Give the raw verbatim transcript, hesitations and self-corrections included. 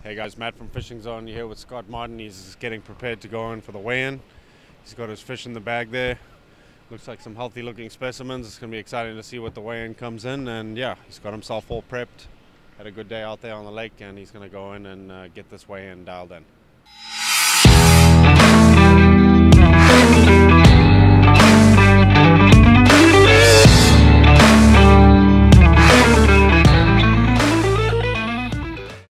Hey guys, Matt from Fishing Zone. You're here with Scott Martin. He's getting prepared to go in for the weigh-in. He's got his fish in the bag there. Looks like some healthy looking specimens. It's going to be exciting to see what the weigh-in comes in. And yeah, he's got himself all prepped. Had a good day out there on the lake, and he's going to go in and uh, get this weigh-in dialed in.